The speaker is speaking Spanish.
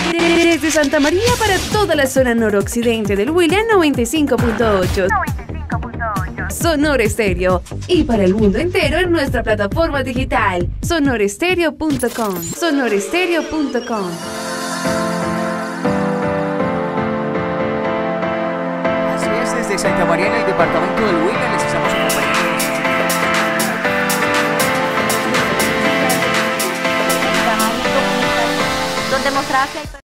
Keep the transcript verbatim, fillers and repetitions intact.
Desde Santa María para toda la zona noroccidente del Huila, noventa y cinco punto ocho. Sonora Estéreo. Y para el mundo entero en nuestra plataforma digital, sonorestereo punto com. sonorestereo punto com. Así es, desde Santa María en el departamento del Huila les estamos acompañando. Donde mostraba que hay